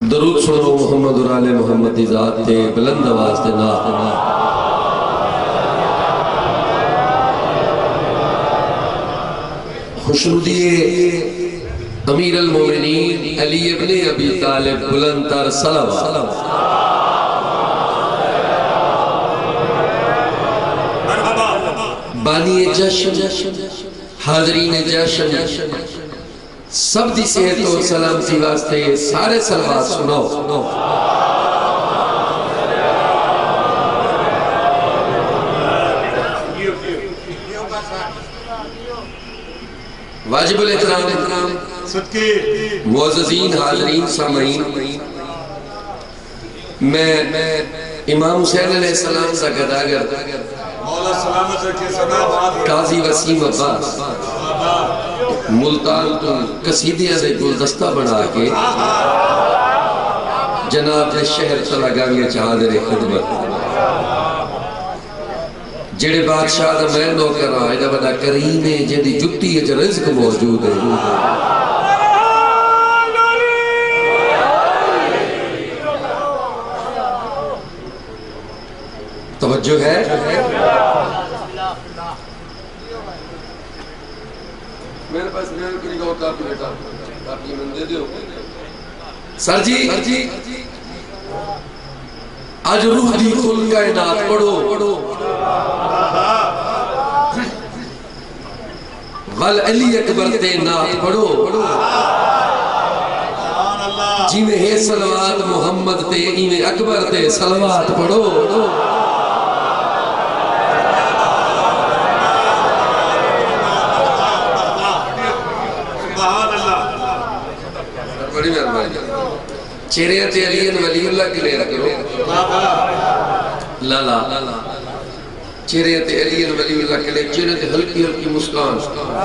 درود سنو محمد اور آل محمد دی ذات تے بلند آواز دے نات خوشنودی امیر المومنین علی ابن ابی طالب بلند تر صلوات بانی جشن حاضرین جشن سب دی صحت و سلامتی واسطے سارے صلوات سنو واجب الاحترام معززین حاضرین سامعین میں امام حسین علیہ السلام کا گداگر قاضی وسیم عباس ملتان تو قصیدیاں دے گلدستہ بنا کے جناب دے شہر چلا گانگے چاہدر خدمت جڑے بادشاہ دا میں نوکر رہا ہے بڑا کریم ہے جنہی جتی ہے جو رزق موجود ہے توجہ ہے میرے پاس میرے کلی گاؤں کافی بیٹا کافی من دے دیو سر جی آج روح دی کل کائنات پڑھو غل علی اکبر تے نات پڑھو جی میں ہے صلوات محمد تے ایمیں اکبر تے صلوات پڑھو بڑی مہربانی چہرے تے علی ولی اللہ کی لے رکھو لا چہرے تے علی ولی اللہ کے لئے چہرے تے ہلکی ہلکی مسکان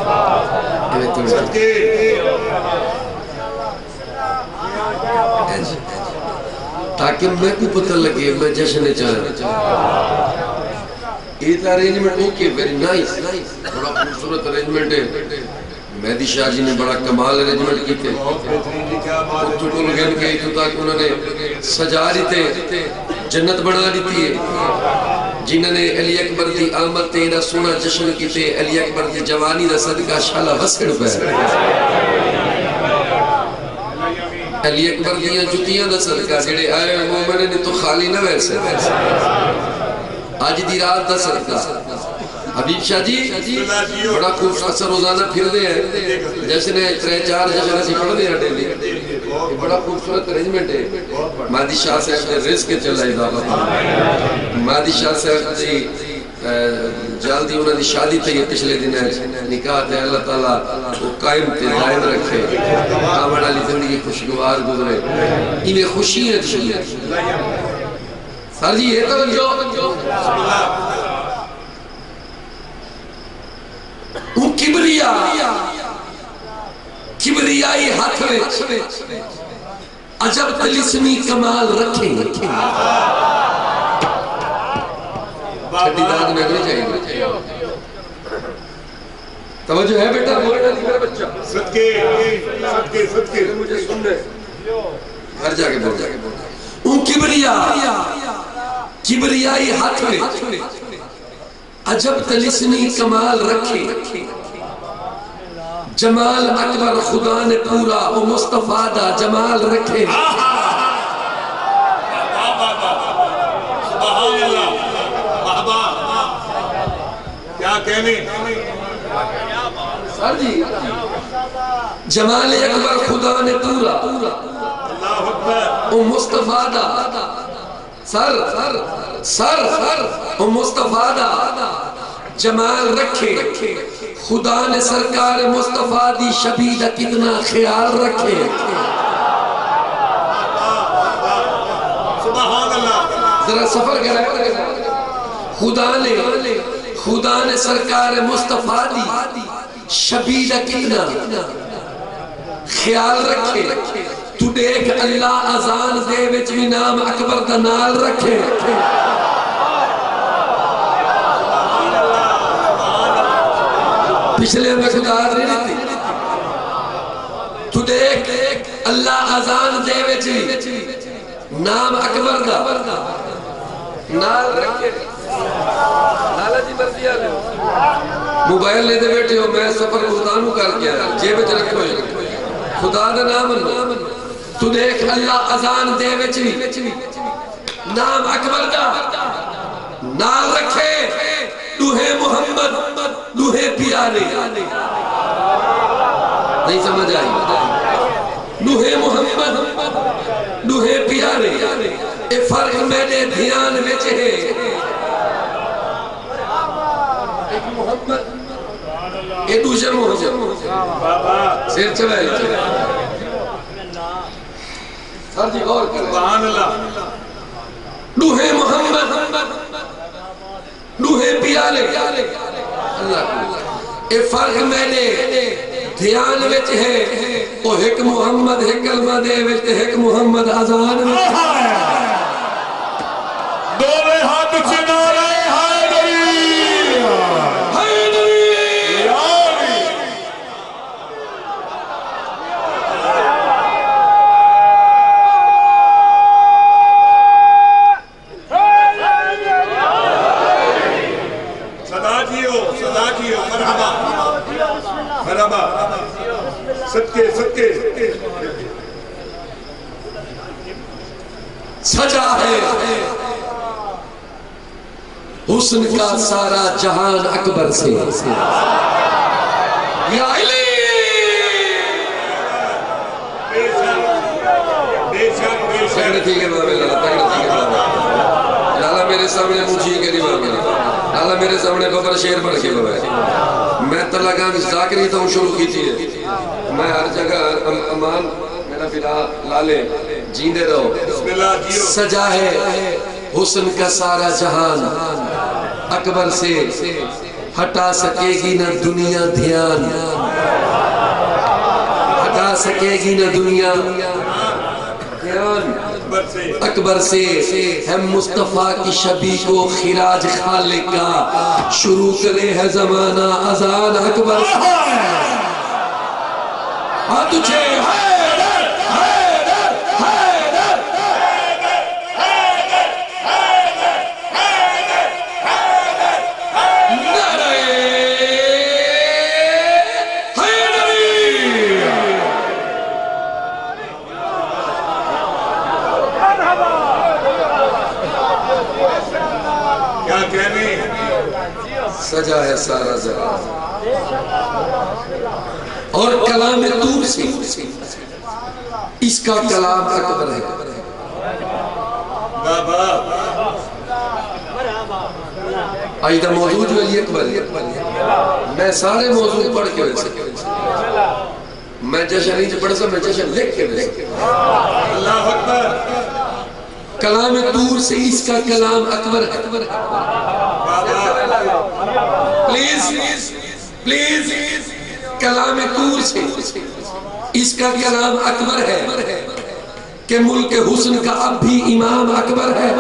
تاکہ میں کو پتہ لگے میں جشن چاہتا یہ ارینجمنٹ اوکے ویری نائس بڑا خوبصورت ارینجمنٹ ہے مہدی شاہ جی نے بڑا کمال ارینجمنٹ کی تھے اتو ٹول گن کے اتو تاکہ انہوں نے سجا لی تھے جنت بنا لی تھی جنہوں نے علی اکبر دی آمد تیرہ سونا جشن کی تے علی اکبر دی جوانی دا صدقہ شالہ وسکڑ پہ علی اکبر دیاں جتیاں دا صدقہ جڑے آئے مومنے نے تو خالی نہ ویسے آج دی رات دا صدقہ حبیب شاہ جی بڑا خوبصورت سا روزانہ پھر دے ہیں جیسے نے 3-4 جشن ایسی پڑھ دے ہیں ڈیلی بڑا خوبصورت ارینجمنٹ ہے مہدی شاہ صاحب نے رزق کے چلا اضافہ مہدی شاہ صاحب دی جلدی انہوں نے شادی تھی یہ پچھلے دن ہے نکاح تے اللہ تعالیٰ وہ قائم تے دائم رکھے آمن علی زندگی خوشگوار گزرے انہیں خوشی ہے سر جی یہ توجہ وہ کبریائی ہاتھ میں عجب تلسمی کمال رکھیں چھٹی داد میں اگلی چاہیے توجہ ہے بیٹا بولنا دی میرا بچہ صدقے مجھے سن رہے گھر جا کے بول ان کبریائی ہاتھ میں عجب تلسمی کمال رکھے جمال اکبر خدا نے پورا وہ مصطفیٰ دا جمال رکھے سبحان اللہ کیا کہنے سر جی جمال اکبر خدا نے پورا وہ مصطفیٰ دا سر وہ مصطفیٰ دا جمال رکھے خدا نے سرکار مصطفیٰ دی شبیدہ کتنا خیال رکھے سبحان اللہ ذرا سفر کرے خدا نے سرکار مصطفیٰ دی شبیدہ کتنا خیال رکھے تو دیکھ اللہ اذان دے وچ بھی نام اکبر دا نال رکھے پچھلے میں خدا نہیں دیتی تو دیکھ اللہ ازان دے وچی نام اکبر دا نال رکھے لالا جی مرضی آلے موبائل لے دے بیٹھے ہو میں سفر خدانو کر کیا جیب وچ رکھو خدا دا نام تو دیکھ اللہ ازان دے وچی نام اکبر دا نال رکھے دوہے محمد دوہے پیارے نہیں سمجھ آئی دوہے محمد دوہے پیارے اے فرق میرے دھیان وچ ہے ایک محمد اے دوسرے محمد سیر چوائے سر جی غور کریں دوہے محمد دوہے پیارے اے فرق میرے دھیان وچ ہے او ایک محمد ہے کلمہ دے وچ ایک محمد آزان دونوں ہاتھ چنارے سجا ہے حسن کا سارا جہان اکبر سے یا علی تگڑے تھی کہ بابے لالا میرے سامنے مجھے گری بابے لالا میرے سامنے بابر شیر پڑھ کے بابے میں تلگان ذاکری تو شروع کی تھی میں ہر جگہ امان میرا بلا لالے جیندے رہو سجا ہے حسن کا سارا جہان اکبر سے ہٹا سکے گی نہ دنیا دھیان ہٹا سکے گی نہ دنیا دھیان اکبر سے ہے مصطفیٰ کی شبی کو خراج خالق کا شروع کرے ہے زمانہ اذان اکبر سے ہاں تجھے سجا ہے سارا جہان اور کلام طور سے اس کا کلام اکبر ہے آئیدہ موضوع جو علی اکبر ہے میں سارے موضوع پڑھ کے ویسے میں جشن نہیں پڑھ سا میں جشن لکھ کے ویسے اللہ اکبر کلام طور سے اس کا کلام اکبر ہے پلیز کلام طور سے اس کا کلام اکبر ہے کہ ملک حسن کا اب بھی امام اکبر ہے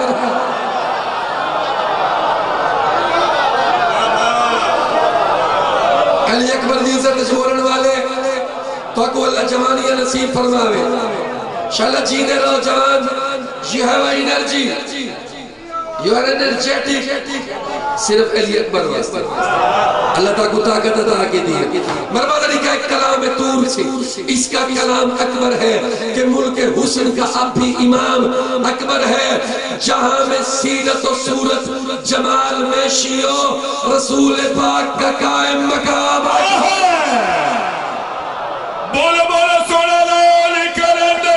علی اکبر جی سے تشورن والے تو اکو اللہ جوانیہ نصیب فرماوے شاءاللہ جینے رہو جوان you have energy you are energetic صرف علی اکبر واسطے اللہ تعالیٰ کو طاقت عطا کے دی مرباد علی کا ایک کلام طور سے اس کا کلام اکبر ہے کہ ملک حسن کا اب بھی امام اکبر ہے جہاں میں سیرت و صورت جمال میں شیعو رسول پاک کا قائم مقام ہے بولو بولو سونا لے کر اندر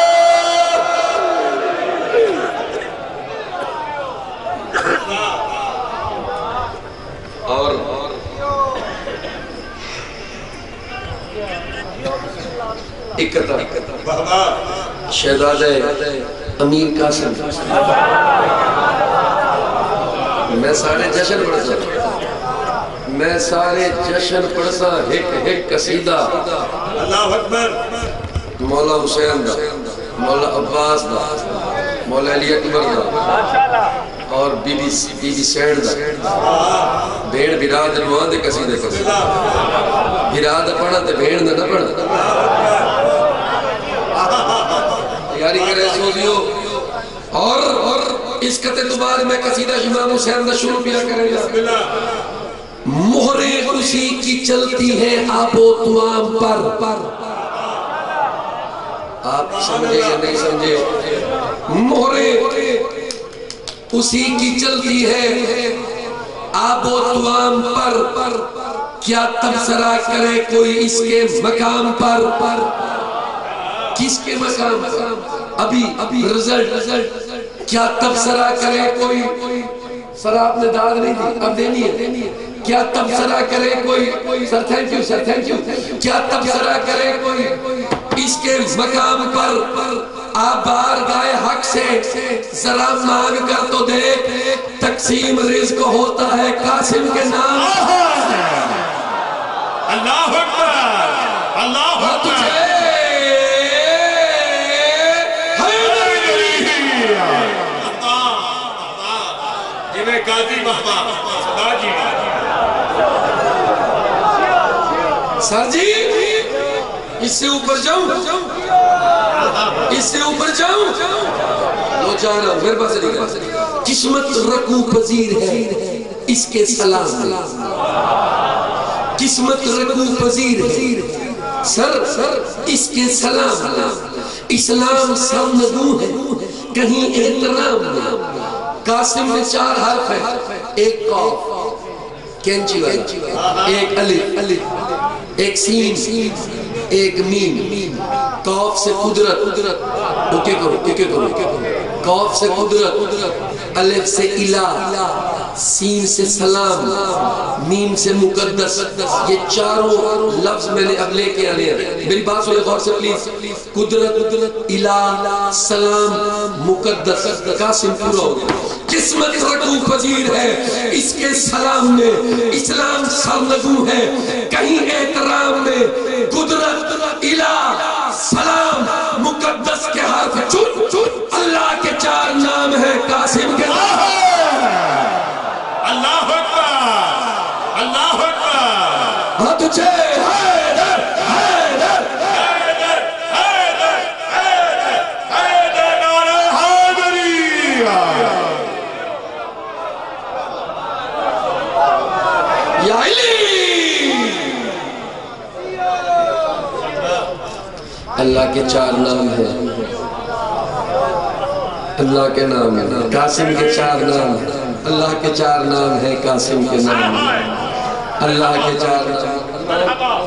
اور اکتا شہزادہ امیر قاسم میں سارے جشن پڑھتا میں سارے جشن پڑھتا ایک قصیدہ اللہ اکبر مولا حسین دا مولا عباس دا مولا علی اکبر دا اور بی بی سینڈ دا بھیڑ بھراد نوان دے قصیدے بھراد پڑھا تے بھیڑ نہ پڑھا باری کرے سوزیو اور اس قطع دوبار میں قصیدہ امام حسین دا شروع پیا کرے گا مہریں اسی کی چلتی ہیں آب و توام پر آپ سمجھے یا نہیں سمجھے مہریں اسی کی چلتی ہے آب و توام پر کیا تبصرہ کرے کوئی اس کے مقام پر کس کے مقام پر ابھی رزلٹ کیا تبصرہ کرے کوئی سر آپ نے داد نہیں دی اب دینی ہے کیا تبصرہ کرے کوئی سر تھینکیو کیا تبصرہ کرے کوئی اس کے مقام پر آپ بارگاہ حق سے ذرا مانگ کر تو دیکھ تقسیم رزق ہوتا ہے قاسم کے نام اللہ اکبر اللہ اکبر جنہیں قاضی بابا صدا جی سر جی اس سے اوپر جاؤں اس سے اوپر جاؤں لو جانا میرے پاس نہیں قسمت رکو پذیر ہے اس کے سلام قسمت رکو پذیر ہے سر اس کے سلام اسلام سامنگو ہے کہیں احترام قاسم میں 4 حرف ہے ایک قاف کینچی والا ایک الف ایک سین ایک میم قاف سے قدرت اوکے کرو قاف سے قدرت الف سے الہ سین سے سلام میم سے مقدس یہ چاروں لفظ میں نے اب لے کے آنے ہیں میری بات سنیں غور سے پلیز قدرت الہ سلام مقدس قاسم پورا ہو گیا قسمت رکو پذیر ہے اس کے سلام میں اسلام سرنگو ہے کہیں احترام میں قدرت الہ سلام مقدس کے حرف چن اللہ کے 4 نام ہے قاسم کے نام اللہ اکبر اللہ اکبر ہاں تجھے حیدر حیدر حیدر حیدر حیدر حیدر نعرہ حیدری یا علی اللہ کے 4 نام ہیں اللہ کے نام ہے قاسم کے 4 نام ہیں اللہ کے 4 نام ہیں قاسم کے نام اللہ کے 4 نام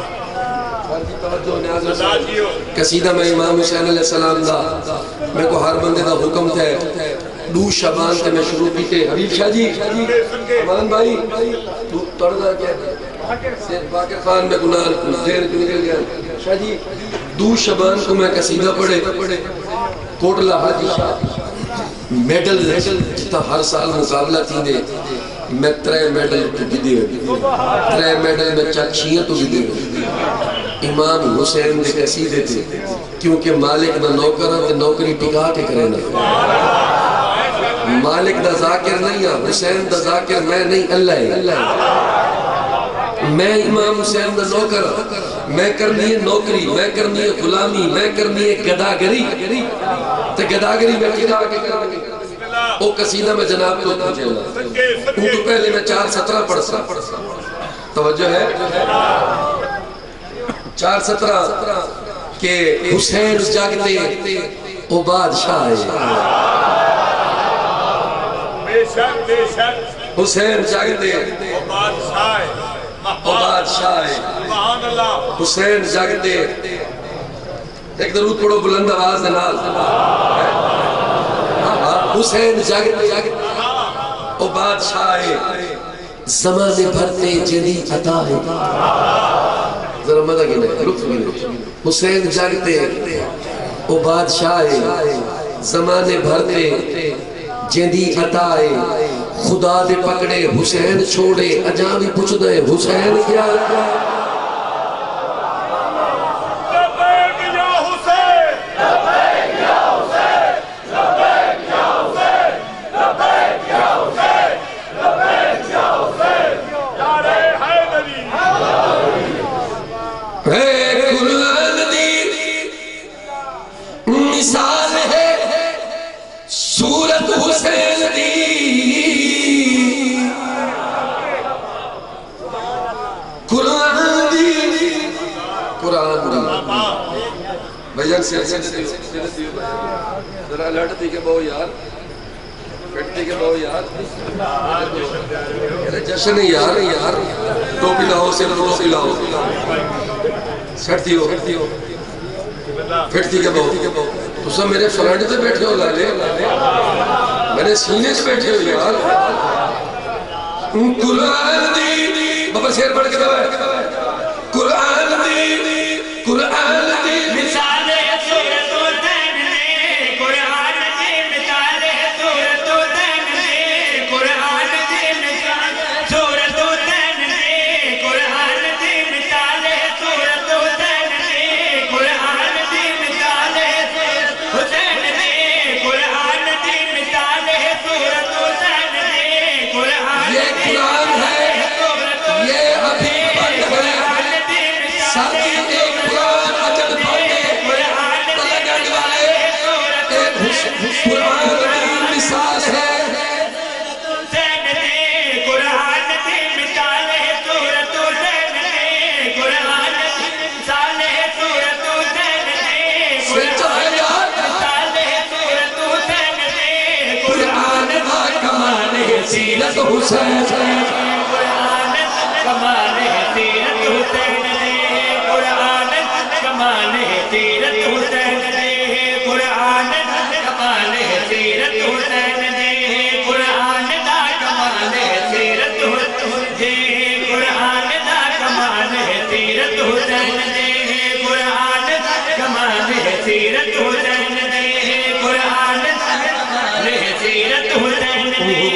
قصیدہ میں امام حسین علیہ السلام دا میں کو ہر بندے دا حکم تھے 2 شبان تے میں شروع کی تھے حبیب شاہ جی امان بھائی تڑنا کیا سید باقر خان میں گناہ دین کو نکل گیا شاہ جی 2 شبان کو میں قصیدہ پڑھے کوٹلہ حاجی شاہ میڈل جتا ہر سال مقابلہ تھی دے میں 3 میڈل تو گدے 3 میڈل میں 4 تو گدے امام حسین دے قصیدے تھے کیونکہ مالک دا نوکر تے نوکری ٹکا کے کرے نا مالک دا ذاکر نہیں ہے حسین دا ذاکر میں نہیں اللہ ہے میں امام حسین دا نوکر میں کرنی ہے نوکری میں کرنی ہے غلامی میں کرنی ہے گداگری تے گداگری میں ٹکا کے کرنی او قصیدہ میں جناب کو پوچھے گا ان تو پہلے میں 4:17 پڑھتا توجہ ہے 4:17 کہ حسین جاگتے او بادشاہ ہے حسین جاگتے او بادشاہ ہے حسین جاگتے ایک درود پڑھو بلند آواز نال حسین جاگتے او بادشاہ ہے زمانے بھرتے جدی عطا ہے ذرا مدہ کی نہیں لطف کی نہیں حسین جاگتے او بادشاہ ہے زمانے بھرتے جدی عطا ہے خدا دے پکڑے حسین چھوڑے اجاں بھی پوچھ دے حسین کیا مثال ہے سورت حسین دی قرآن دی بھائی جان سے ذرا لڑتی کے بہو یار کٹتی کے بہو یار جشن یار یار ٹوپی لاؤ سر روسی لاؤ سٹتی ہو پھٹتی کے بہو تو سب میرے فرنٹ سے بیٹھے ہو لالے میرے سینے سے بیٹھے ہو یار قرآن دی بابا شیر پڑھ کے دو قرآن دی قرآن دی مثال ہے سورت الدین میں قرآن دی مثال ہے سورت الدین میں قرآن دی مثال سورت الدین میں قرآن دی مثال ہے سورت الدین میں قرآن دی مثال ہے سورت حسین میں قرآن دی مثال ہے سورت حسین میں قرآن یہ قرآن ہے یہ ابھی بند ہے ساتھی ایک قرآن اجل پڑھے تلگنڈ والے ایک قرآن کی مثال ہے قرآن کی مثال ہے سورت حسین میں قرآن کی مثال ہے سورت حسین میں مثال ہے سورت حسین میں قرآن کا کمال ہے سیرت حسین قرآن کمال ہے سیرت حسین قرآن کمال ہے سیرت حسین قرآن کمال ہے سیرت حسین قرآن دا کمال ہے سیرت حسین قرآن دا کمال ہے سیرت حسین قرآن کمال ہے سیرت حسین قرآن کمال ہے سیرت حسین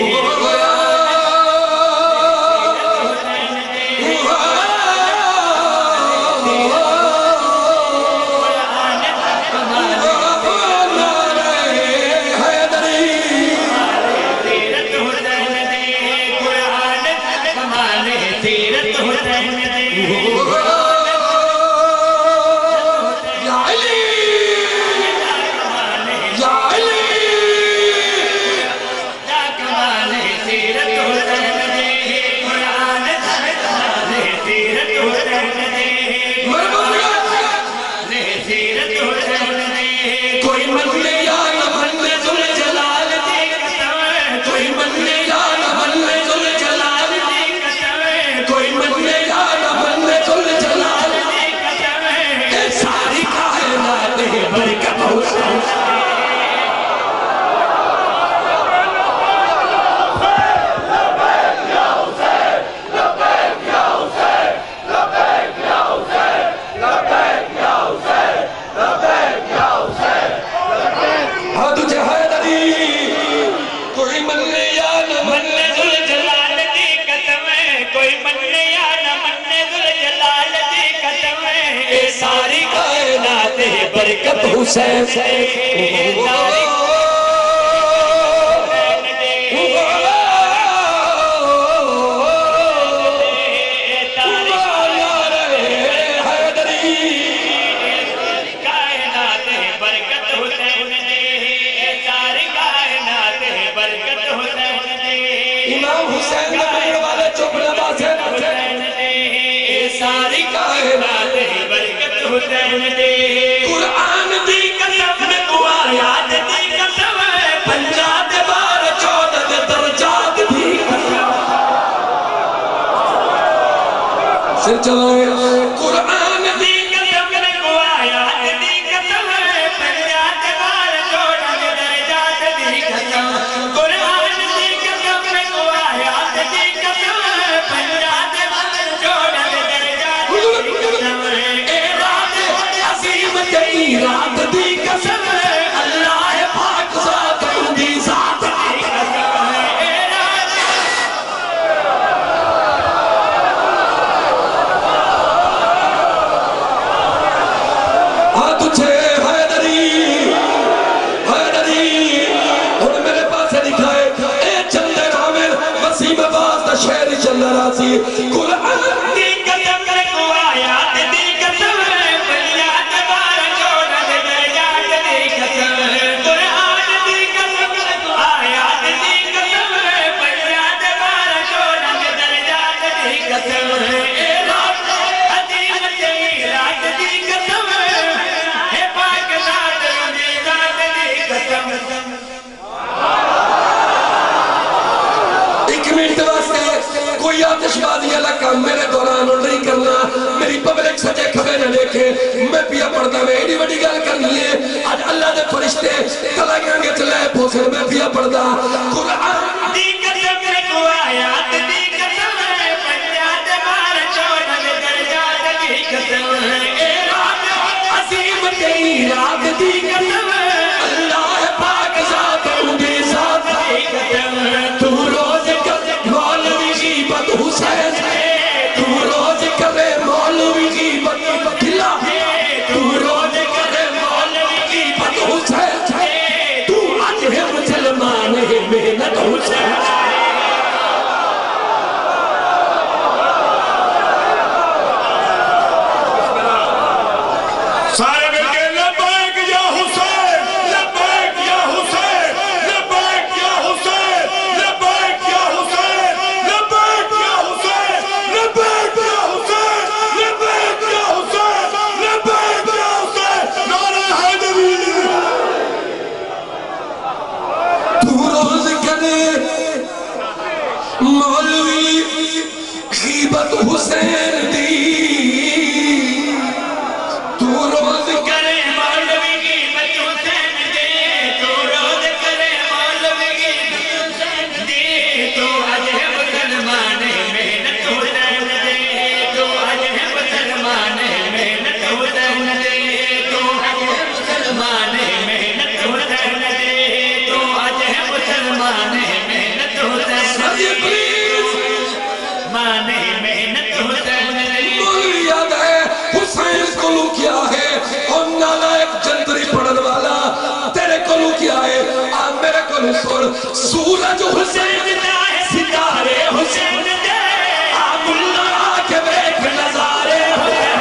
برکت حسین امام حسین والے چوپڑے باسے ساری کائنات برکت حسین قرآن دی قسم کو آیات دی قسم پنجات بار 14 درجات دی قسم سر چلائے قرآن دی قسم کو آیات دی قسم پنجات بار 14 درجات دی قسم قرآن دی قسم کو آیات دی قسم پنجات بار 14 درجات دی قسم اے رات عظیم جئی رات دی قسم اللہ پاک ذات دی ذات دی قسم اے رات تجھے حیدری اور میرے پاس دکھائے اے چندے رامل وسیم باز دا شہر چل رہا سی قرآن دی قسم کو آیات دی قسم پنجات بار 14 درجات دی قسم قرآن دی قسم پیا پڑھتا میں ایڈی وڈی گل کرنی ہے آج اللہ دے فرشتے تلا گیا گے چلے پوسر میں پیا پڑھتا قرآن دی قسم کو آیات دی قسم ہے پنجات مار چوڑ میں درجات کی قسم ہے اے رات عظیم تیری رات دی قسم ہے اللہ پاک ذات اونڈی ذات کی قسم ہے تو روز کر مولوی غیبت حسین تو روز کرے مولوی غیبت دلا تو روز کرے مولوی غیبت حسین تو آج ہے مسلمان ہے محنت حسین سارے مل کے لبیک یا حسین لبیک یا حسین لبیک یا حسین لبیک یا حسین لبیک یا حسین لبیک یا حسین لبیک یا حسین لبیک یا حسین نعرہ حیدری تو روز کرے مولوی غیبت حسین دی تو روز کرے مولوی کی حسین دے تو روز کرے مولوی کی حسین دے تو آج ہے مسلمان محنت حسین دے تو آج ہے مسلمان محنت حسین دے تو آج ہے مسلمان محنت حسین دے تو آج ہے مسلمان محنت حسین مانے محنت حسین دے مولوی یاد ہے حسین کلو کیا ہے اور نالا ایک جنتری پڑھن والا تیرے کلو کیا ہے آج میرے کلو سن سورج حسین دا ہے ستارے حسین دے آب اللہ آکے بیک نظارے حسین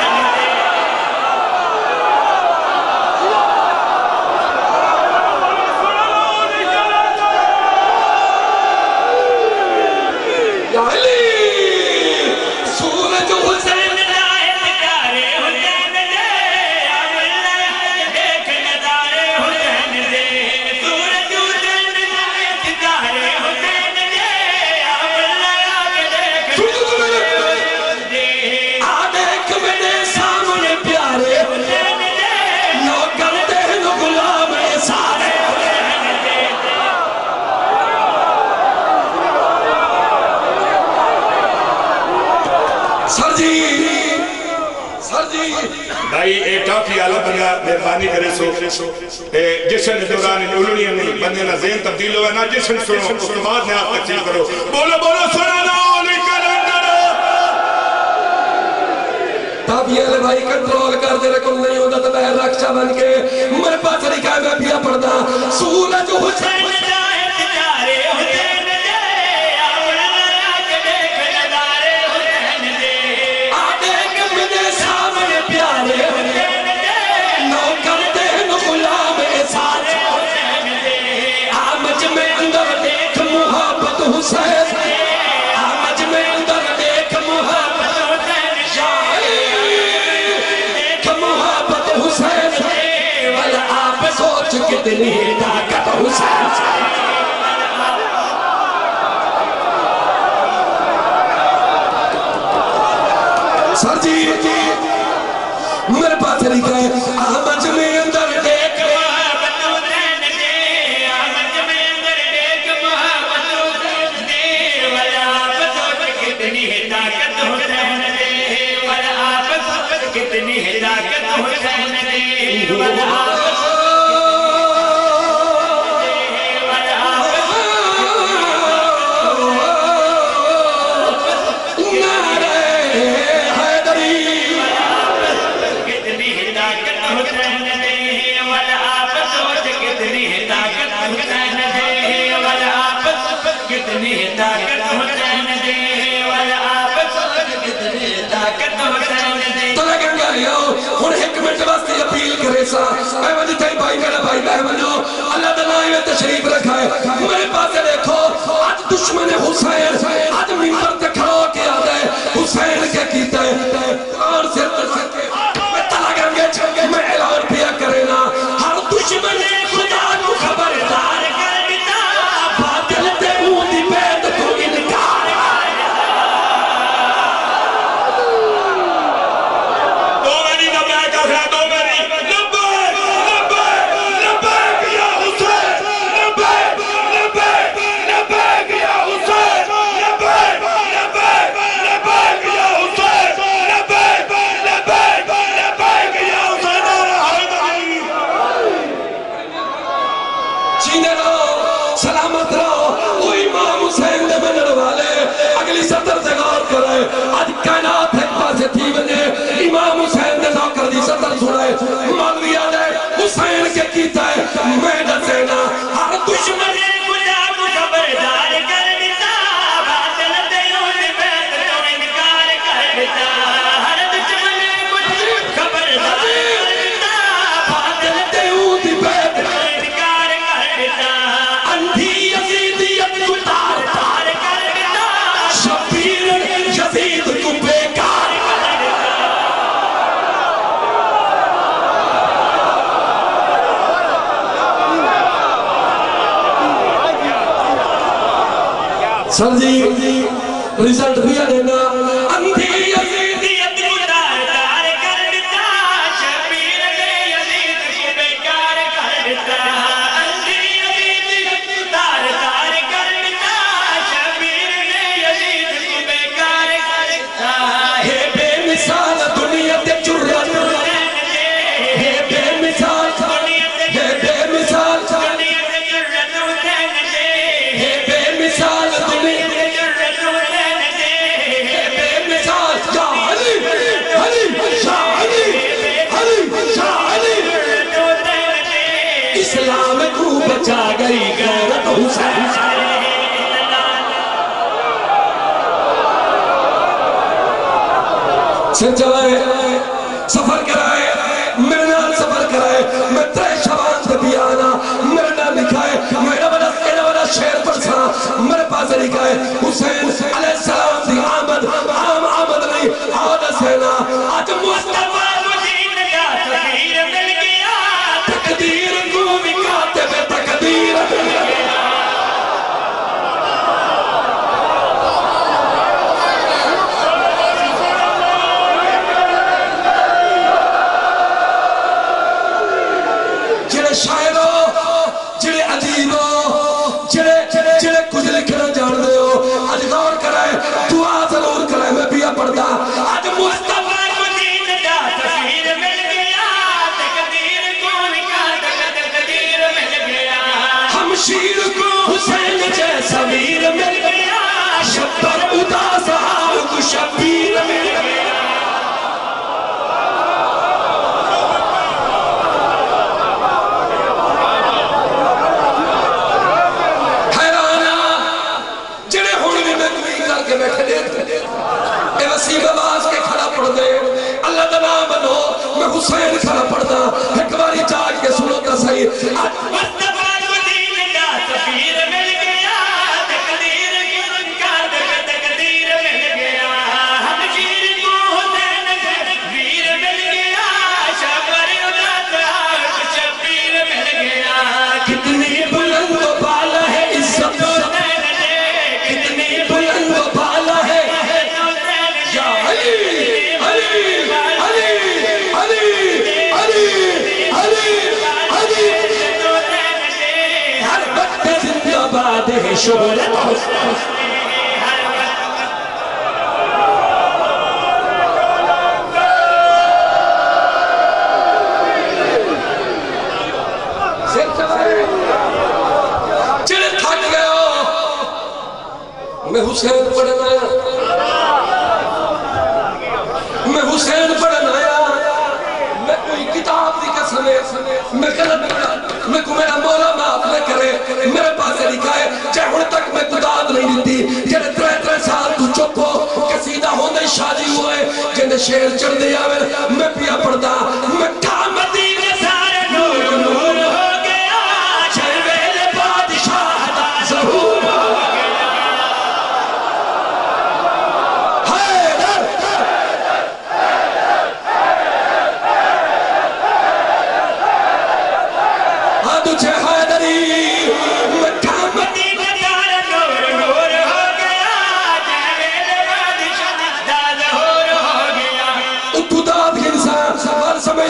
یا علی سورج حسین بھائی ایک کافی آلہ بندہ مہربانی کرے سو جشن دوران علولیاں نہیں بندے نہ ذہن تبدیل ہوئے نہ جشن سنو اس کے بعد نے آپ تقسیم کرو بولو بولو سنانا اولی کلندر تب یہ لے بھائی کنٹرول کر دے رکھو نہیں ہوتا تو بہر رکشہ بن کے میرے پاس رکھا میں پیا پڑھتا سورج حسین آمج میں اندر دیکھ محبت دیکھ محبت حسین والا آپ سوچ کتنی طاقت حسین سر جی میرے پاس لکھا ہے آمج میں اندر دیکھ محبت حسین دے آمج میں اندر دیکھ محبت حسین دے والا آپ سوچ کتنی طاقت حسین دے والا آپ سوچ کتنی طاقت حسین دے والا آپ اللہ دلائی میں تشریف رکھا ہے میرے پاس دیکھو آج دشمن حسین آج ممبر تے کھڑو کے آتا ہے حسین کے کیتا ہے اور سر کے میں تلا گنگے چھنگے میں اعلان پیا کرے نا ہر دشمن خدا کو خبردار کر دیتا باطل تے ہوں دی بیت کو انکار دو میں نہیں دبیا کر رہا دو میں آگے رہو سلامت رہو وہ امام حسین دے منر والے اگلی سطر سے غور کرے آج کائنات ایک پاسے تھی بنے امام حسین دے نوکر دی سطر سنائے مولوی آلے حسین کے کیتا ہے میں دسینا ہر دشمن خدا کو خبردار کر دیتا باطل دیوں دی بیت تو انکار کر دیتا ہر دشمن کو خبردار کر دیتا باطل دیوں دی بیت تو انکار کر دیتا اندھی یزیدیت کو تار تار کر دیتا شبیر یزید کو بیکار سر جی ریزلٹ دیا دینا اندھی یزیدیت کو تار تار کر دیتا شبیر یزید کو بیکار کر دیتا اندھی یزیدیت کو تار تار کر دیتا شبیر یزید کو بیکار کر دیتا ہے بے مثال دنیا تے جرت ہے بے مثال ہے بے مثال ہے بے مثال دنیا بے مثال یا علی علی یا علی علی یا علی اسلام کو بچا گئی غیرت حسین سر چلائے سفر کرائے میرے نال سفر کرائے میں ترے شبان سے بھی آنا میرے نال لکھائے میرا بڑا شیر پرسا میرے پاس لکھائے حسین علیہ السلام دی آمد عام آمد نہیں آدھا سینا آج مصطفیٰ مدین کا تقدیر مل گیا تقدیر کو بھی کاتب تقدیر مل گیا جڑے شاعروں جڑے ادیبوں جڑے کچھ لکھنا جان دے ہو آج غور کرائے دعا ضرور کرائے میں بھی پڑھتا آج مصطفیٰ مدین کا تقدیر مل گیا تقدیر کو نکال تقدیر مل گیا ہمشیر کو حسین جیسا ویر مل گیا شبر اداس حال کو شبیر مل گیا وسیم آواز کے کھڑا پڑھ دے اللہ دا نام بنو میں حسین کھڑا پڑھ دا ایک باری جاگ کے سنو تا صحیح مصطفیٰ مدین کا تقدیر مل گیا تقدیر کو نکال تقدیر مل گیا ہمشیر کو حسین ویر مل گیا شبر اداس حال کو شبیر مل گیا کتنی بلند و بالا ہے عزت کتنی بلند و بالا ہے یا علی علی علی علی علی علی علی ہر وقت زندہ باد ہے شہرت حسین چلے تھک گئے ہو میں حسین پڑھنا آیا میں حسین پڑھنا آیا میں کوئی کتاب دی قسم میں غلط پڑھا میں کو میرا مولا معاف نہ کرے میرے پاس لکھا ہے چاہے ہن تک میں قداد نہیں دیتی جنہیں ترے سال تو چپ ہو قصیدہ ہوندے شادی ہوئے جنہیں شیر چڑھ دے آوے میں پیا پڑھتا میں کامتی کے سارے نور نور ہو گیا چھویل بادشاہ دا ظہور ہو گیا تجھے حیدری مقامتی نظار نور نور ہو گیا جاوید بادشاہ دا ظہور ہو گیا اتداد کے انسان سوال سمجھ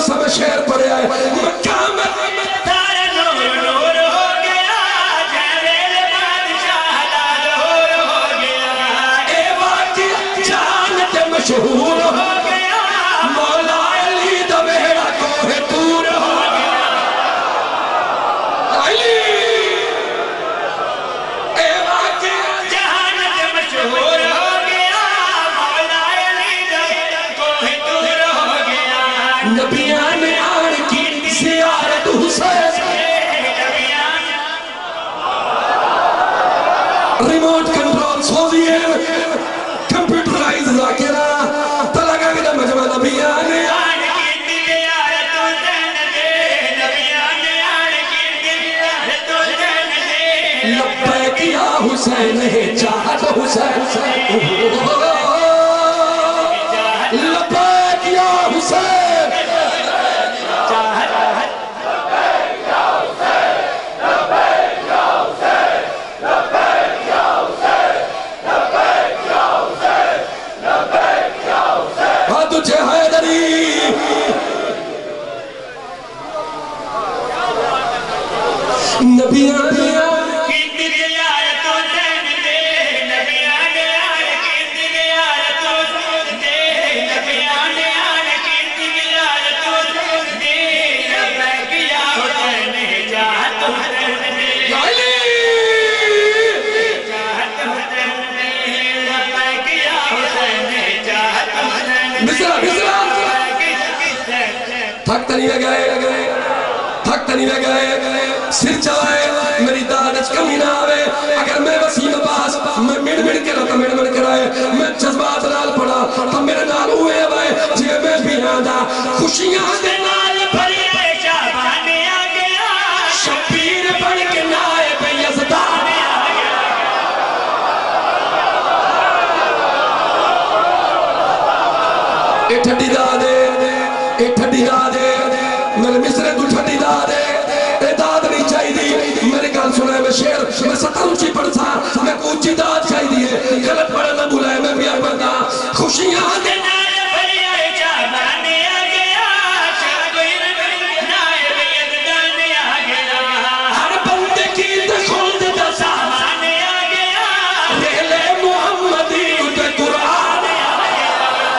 ریموٹ کنٹرول سوزیر کمپیوٹرائز ذاکرہ تلگا گدہ مجمع نبیان لبیک یا حسین چاہت حسین لبیک یا حسین تجھے حیدری نبیان تھک تنی میں گئے سر چلائے میری دادش کمی نہ آوے اگر میں وسیم باس میں مڑ کے رہتا مڑ کے رہے میں جذبات نال پڑا تو میرے نال ہوئے بھائی جی میں بھی آدھا خوشیاں دے نال بھری شعبان آ گیا شبیر بڑھ کے نائے پہ یزدان آ گیا اے ٹھڈی دادے میرے مصرے تو ٹھڈی دادے اے داد نہیں چاہی دی میرے کان سنے میں شیر میں ستر اونچی پڑھتا میں کوچی داد چاہی دی غلط پڑھنا بلائے میں بھی آبادہ خوشیاں دینا بھری آئے شعبان آ گیا شبیر نائے بے یزدان آ گیا ہر بندے کی دخل دا سامان آ گیا دل محمدی دے قرآن آ گیا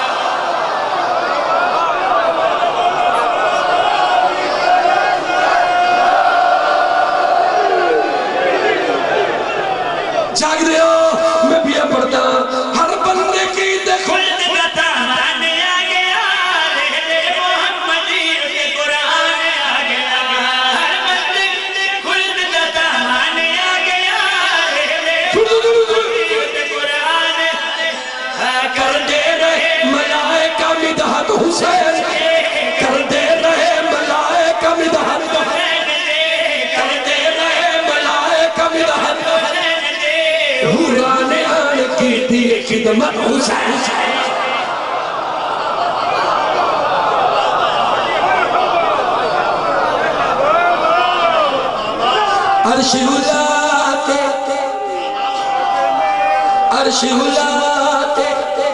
جاگ دے ہو میں بھی پڑھتا ہر بندے کی دخل دا سامان آ گیا دل محمدی دے قرآن آ گیا ہر بندے کی دخل دا سامان آ گیا دل محمدی دے قرآن کر دے رہے ملائکہ مدحت حسین کر دے رہے ملائکہ مدحت حسین کر دے رہے ملائکہ مدحت حوران آن کی تھی خدمت حسین عرش ہلاتے عرش ہلاتے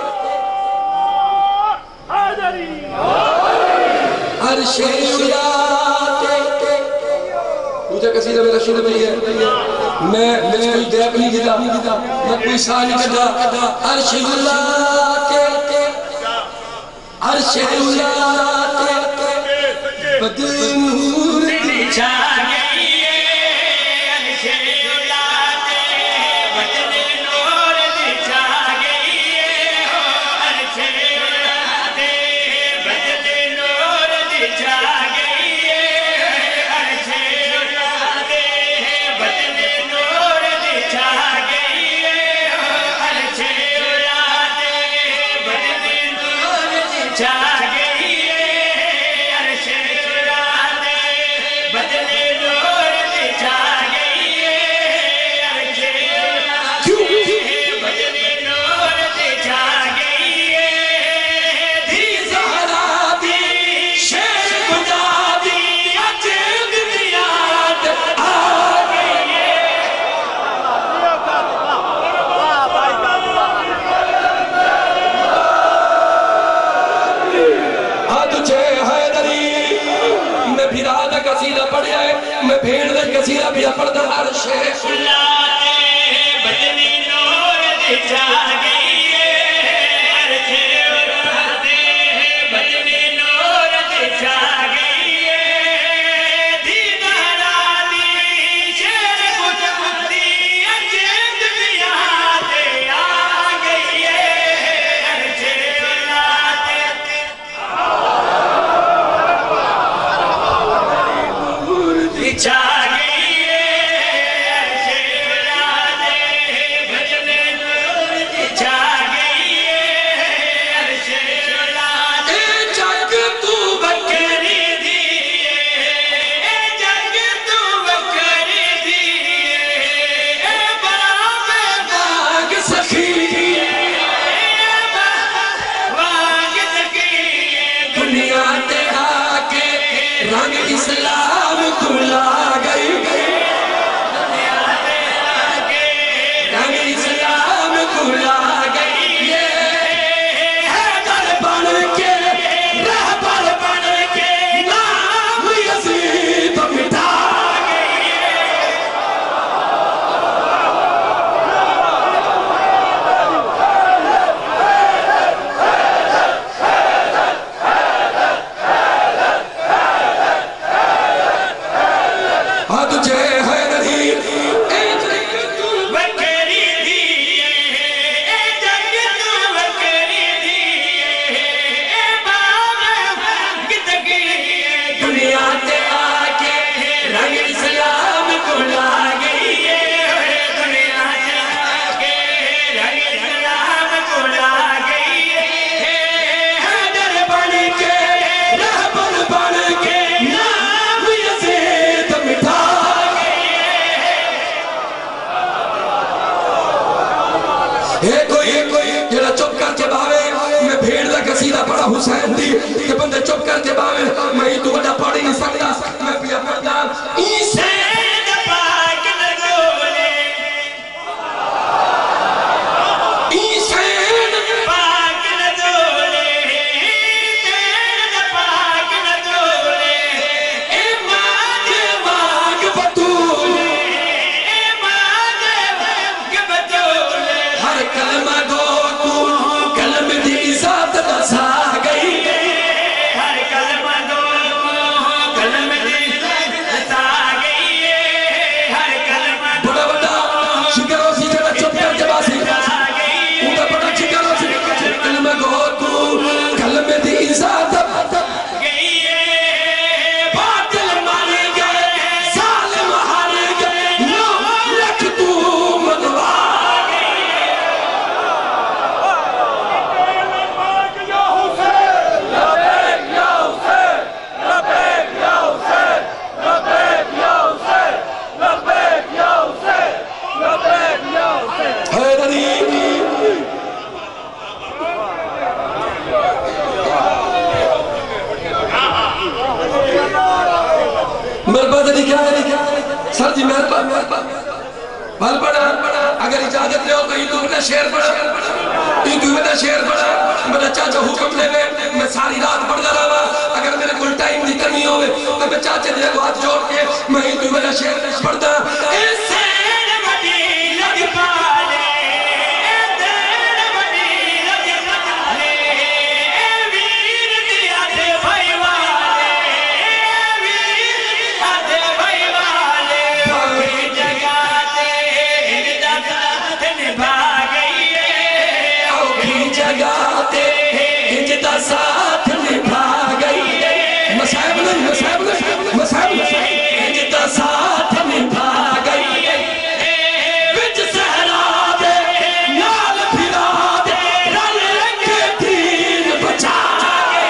عرش ہلاتے مجھے قصیدہ میرا شروع نہیں ہے میں کوئی دیکھ نہیں دیتا میں کوئی سا نہیں کرتا عرش ہلاتے عرش ہلاتے بدل نور دچا گئی ہے عرش ہلاتے بدل نور دچا گئی ہے عرش ہلاتے بدل نور دچا گئی ہے عرش ہلاتے بدل نور دچا گئی ہے عرش ہلاتے بدل نور دچا گئی ہے عرش ہلاتے بدل کوئی جڑا چپ کر کے باوے میں بھیڑ دا قصیدہ پڑھا حسین دی کہ بندے چپ کر کے باوے میں تو بڑا پڑھ ہی نہیں سکتا میں پیا پڑھتا حسین پاک نگولے حسین پاک نگولے حسین پاک نگولے اے ماگ بطول ہر کلمہ گو تو کلم دی ذات دسا گئی ہر کلمہ دو کلم دی دسا گئی ہر کلمہ بڑا بڑا شکر ہو سی جڑا چپ کر کے باسی دسا گئی اوندا بڑا شکر ہو سی کلمہ گو تو کلم دی ذات گئی باطل مارے گئے ظالم ہارے گئے نو لکھ تو منوا سر جی مہربان بھل پڑھا اگر اجازت لے ہو تو یوں میں شعر پڑھا یوں میں شعر پڑھا میرا چاچا حکم لے میں ساری رات پڑھ جا رہا اگر میرے کل ٹائم دی کمی ہوئے تو میں چاچے دے کو ہاتھ جوڑ کے میں یوں میں شعر پڑھتا حسین وڈی لگ پالے دین وڈی لگ پالے ویر دیا دے بھائی والے ویر دیا دے بھائی والے بھائی جگہ تے ہنجدہ ساتھ نبھا گئی ہے اوکھی جگہ تے ہنجدہ ساتھ نبھا گئی ہے مسائب نہیں ہنجدہ ساتھ نبھا گئی ہے بچ سہرا دے نال پھرا دے رل کے دین بچا گئے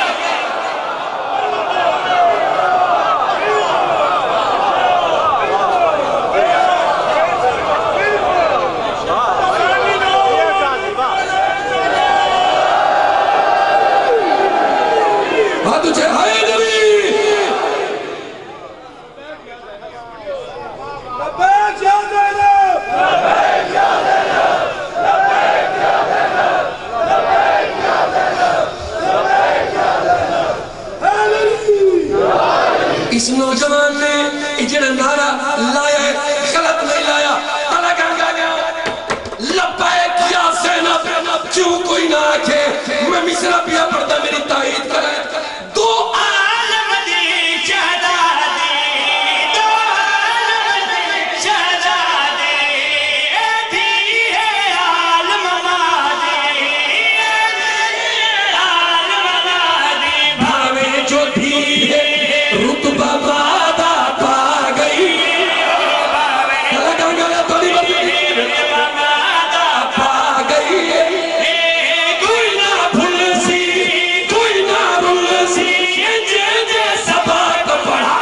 ہاں تجھے ہائے نبی اس نوجوان نے اجڑ نعرہ لایا ہے غلط نہیں لایا الگ آگا گیا لبائک یا زینب کیوں کوئی نہ آکھے میں مصرہ پیا پڑھتا میری تائید کرے دو عالم دی شہزادی دو عالم دی شہزادی ایدھی ہے عالم مادی عالم مادی بھاوے جو بھی ہے رتبہ بادہ پا گئی الگ آگا گیا توڑی بڑی پا گئی کوئی نہ بھول سی کوئی نہ رول سی جے سباق پڑھا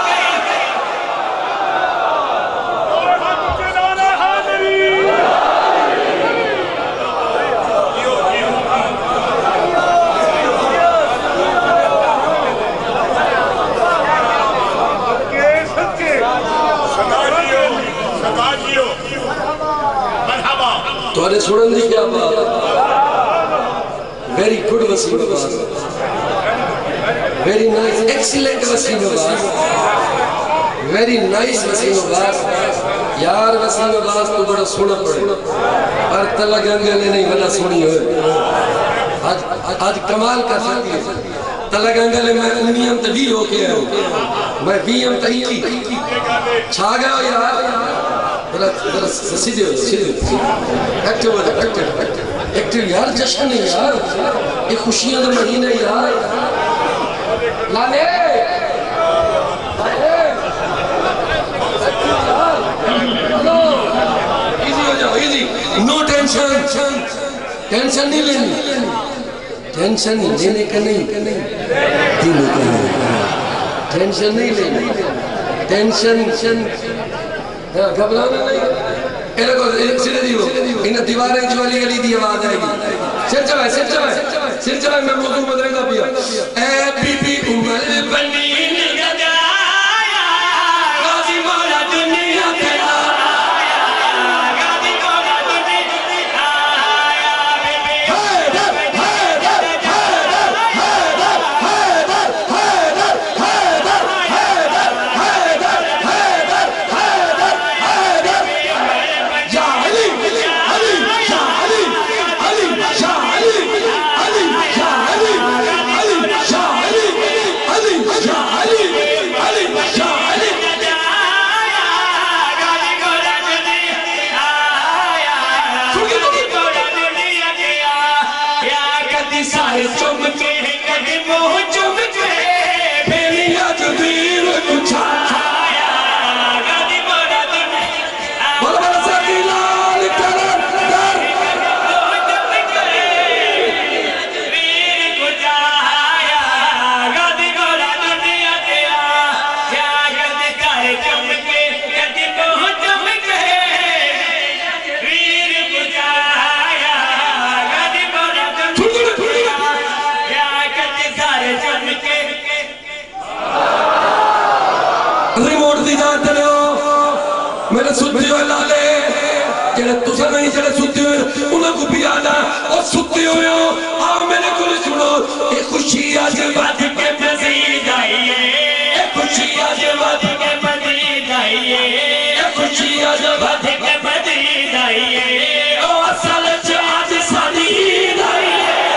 تو انہیں سنن دی کیا بات very good Wasim Abbas very nice excellent Wasim Abbas very nice Wasim Abbas یار وسیم عباس تو بڑا سونا پڑے اور تلہ گنگے نے نہیں بنا سونی ہوئے آج کمال کر سکتی ہے تلہ گنگے نے میں انیم تبھی ہو کے ہے میں ویم تحیقی چھا گیا ہو یار سیدھے ہو ایکٹیو ہو جائے ایکٹیو یار جشن ہے یار یہ خوشیاں دے مہینے یار لانے ایزی ہو جاؤ ایزی نو ٹینشن ٹینشن نہیں لینی ٹینشن لینے کا نہیں دینے کا نہیں ٹینشن نہیں لینی ٹینشن گھبرانا نہیں سیدھے دیو انہیں دیواریں جو علی علی دی آواز آئے گی سر چوائے میں موضوع بدرے گا پیا اے بی بی امر بنی گدایا غازی مولا دنیا پہ آیا غازی مولا دنیا آیا حیدر حیدر حیدر حیدر حیدر حیدر حیدر حیدر حیدر حیدر حیدر حیدر یا علی علی یا علی علی یا علی علی یا علی علی یا علی علی یا علی علی یا علی سارے چم کے کدی موہ چم کے پھیلیا جو دیر کچھ آیا گادی بڑا دنیا بڑا بڑا ساکی لال کرن در موہ چم کے ویر کچھ آیا گادی بڑا دنیا کیا کیا گادی سارے چم کے کدی موہ چم کے ویر کچھ آیا گادی بڑا دنیا ریموٹ دی جان چلے ہو میرے ستی ہوئے لالے جڑے تسا نہیں جڑے ستی ہوئے انہوں کو بھی آنا اور ستی ہوئے ہو آؤ میرے کو سنو ایک خوشی آج بات کے مزید آئیے ایک خوشی آج بات کے مزید آئیے ایک خوشی آج بات کے مزید آئیے او اصل آج سانید آئیے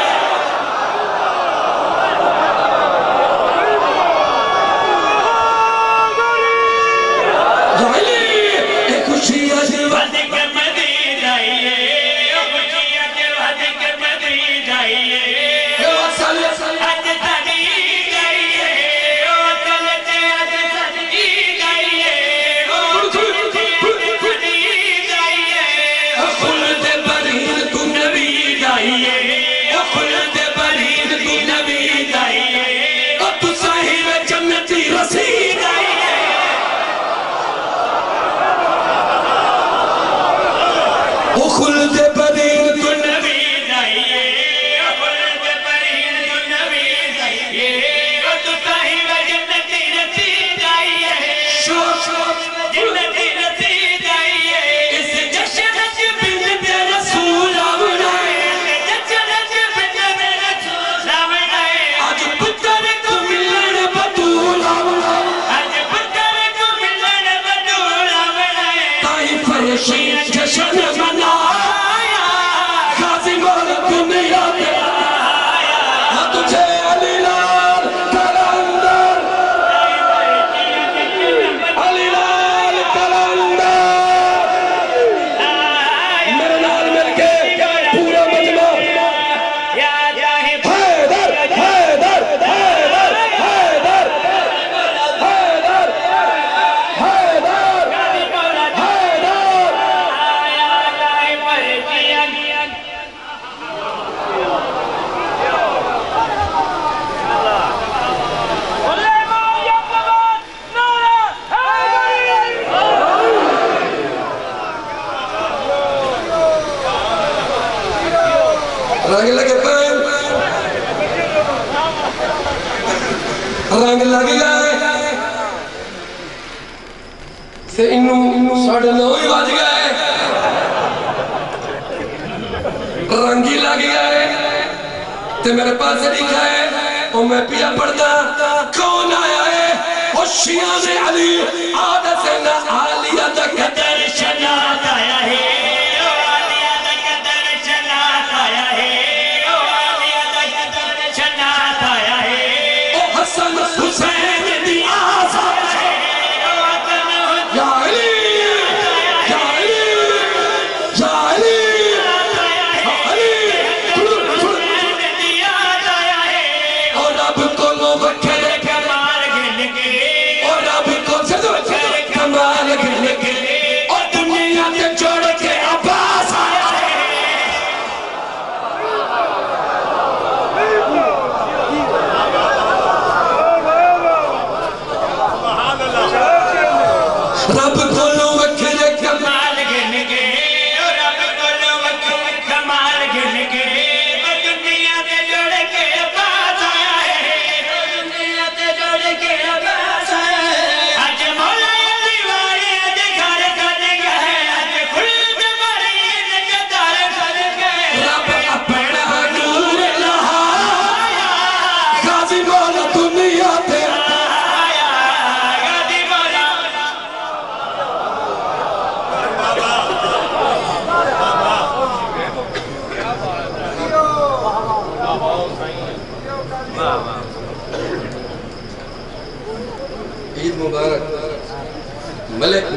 رنگ لگے پائیں رنگ لگے گئے سے انہوں ساڑھے نوئی باج گئے رنگی لگے گئے تے میرے پاس لکھا ہے اور میں پیا پڑھتا کون آیا ہے خوشیان علی عادت سے نہ آلیہ تک درشنات آیا ہے حسین دی آزاد یا علی یا علی یا علی یا علی اور رب کو لو بکھرے کمال گھن کے اور رب کو سے دو کمال گھن کے اور دنیا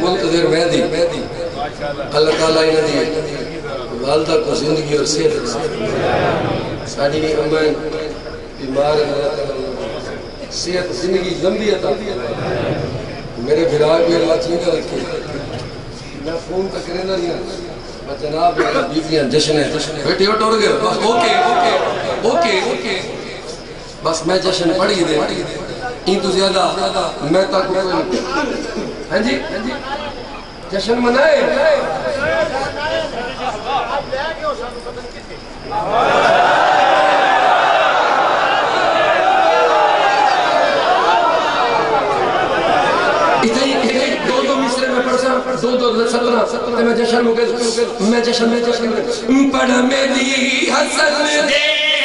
منتظر مہدی اللہ تعالیٰ انہوں نے والدہ کو زندگی اور صحت ساڑی امین بیمار صحت زندگی لمبی عطا میرے بھرا بھی اللہ چیزیں رکھے میں فون تک رہنا نہیں جناب بیویاں جشن ہے بیٹی وہ ٹور گئے اوکے بس میں جشن پڑھی دے این تو زیادہ میں تک ہاں جی جشن منائے دو مصرے میں پڑھ سا دو سترہ میں جشن میں جشن پڑھ میری حسن دے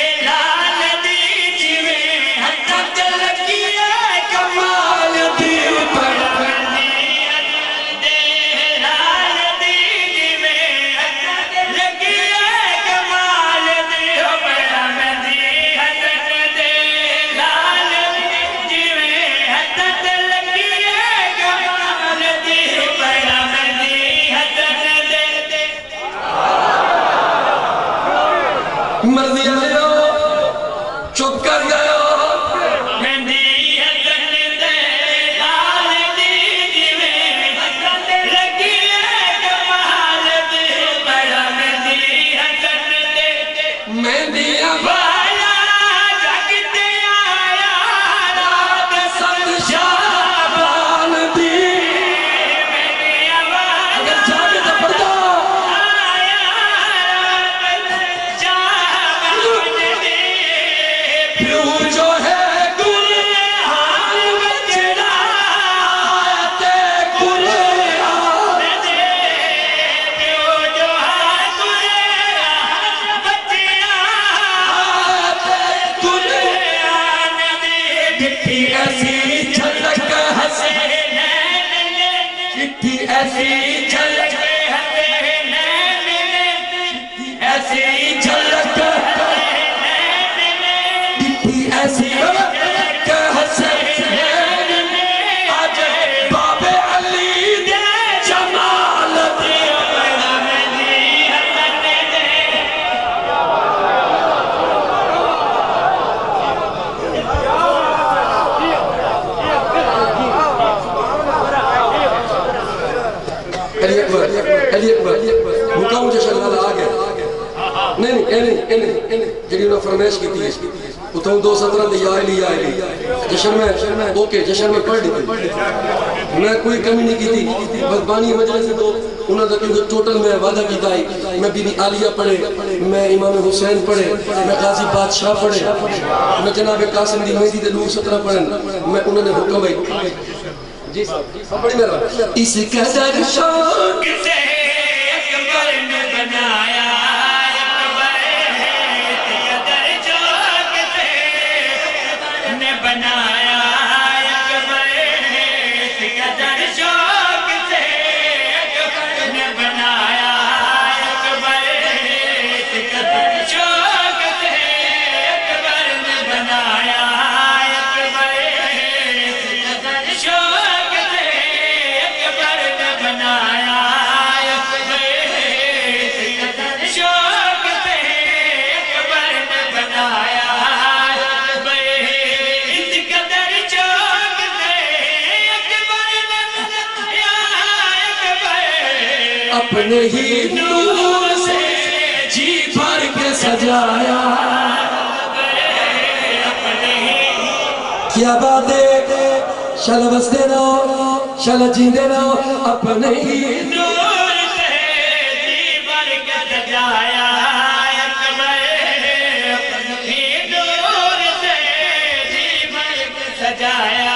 جڑی انہوں فرمیش کی تھی اتھوں 2:17 دے یا علی جشن میں پڑھ دی میں کوئی کمی نہیں کی تھی بس بانی مجلس سے تو انہوں نے کیونکہ ٹوٹل میں وعدہ کی تائی میں بی بی عالیہ پڑھے میں امام حسین پڑھے میں قاضی بادشاہ پڑھے میں جناب قاسم دی مہدی دے نور 17 پڑھن میں انہوں نے حکم ہے جی صاحب بڑی میرا اس قدر شوق سے اکبر نے بنایا اپنے ہی نور سے جی بھر کے سجایا کیا بات ہے شل بستے رہو شل جیندے رہو اپنے ہی نور سے جی بھر کے سجایا اپنے ہی نور سے جی بھر کے سجایا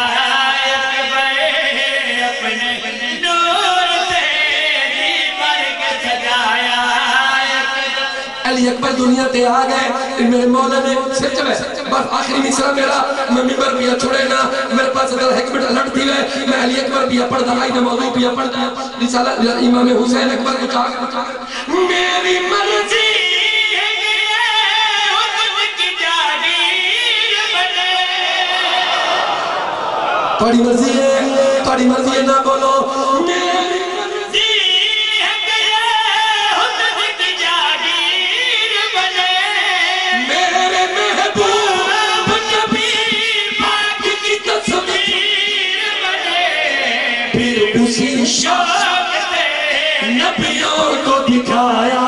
علی اکبر دنیا تے آ گئے میرے مولا نے سچ میں بس آخری مصرع میرا میں ممبر پیا چھوڑے نا میرے پاس ادھر حکمت لڑتی ہے میں علی اکبر پیا پڑھ دا آئین موضوع پیا پڑھ دا رسالہ امام حسین اکبر کو چاہ میری مرضی ہے حکم کی جاگیر بنے تھوڑی مرضی ہے نہ بولو میری نبیوں کو دکھایا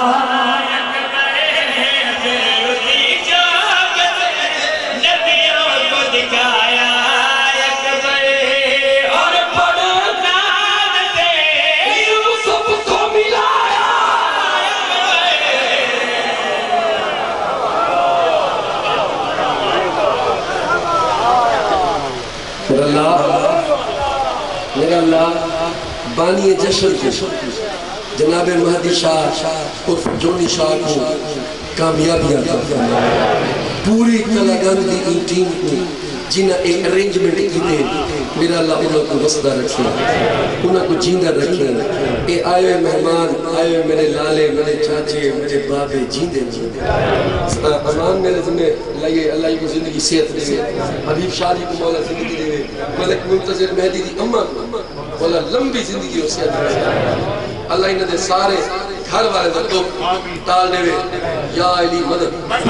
میرا اللہ بانی جشن کو جناب مہدی شاہ عرف جونی شاہ کو کامیابی عطا فرمائے پوری کلاگان دی ان ٹیم کو جنہاں ایک ارینجمنٹ کی دے میرا اللہ انہوں کو وسطہ رکھے انہوں کو جیندہ رکھے اے آئے ہوئے مہمان آئے ہوئے میرے لالے میرے چاچے میرے بابے جیندے امان میرے ذمہ اللہ کو زندگی صحت دے حبیب شاہ کو مولا زندگی دے ملک منتظر مہدی دی امہ مولا لمبی زندگی اور صحت دے اللہ انہوں دے سارے گھر والے دے تو ٹال دے یا علی مدد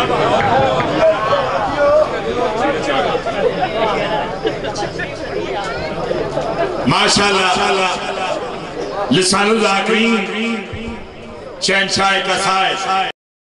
ماشاءاللہ لسان الذاکرین شہنشاہ قصائد